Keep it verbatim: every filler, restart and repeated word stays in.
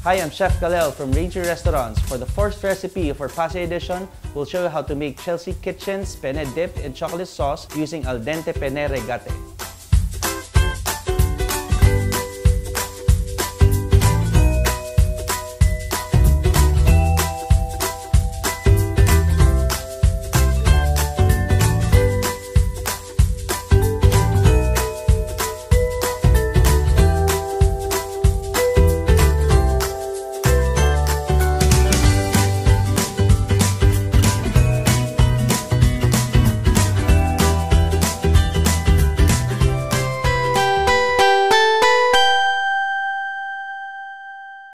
Hi, I'm Chef Kalel from Ranger Restaurants. For the fourth recipe of our Pase edition, we'll show you how to make Chelsea Kitchen's penne dipped in chocolate sauce using al dente penne rigate.